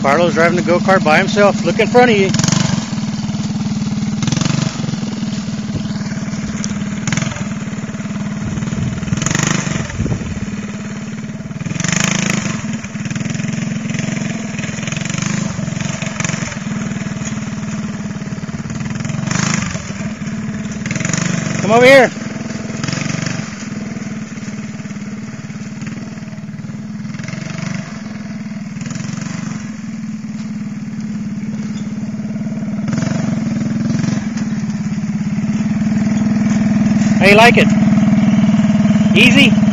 Carlo's driving the go-kart by himself. Look in front of you. Come over here. How you like it? Easy?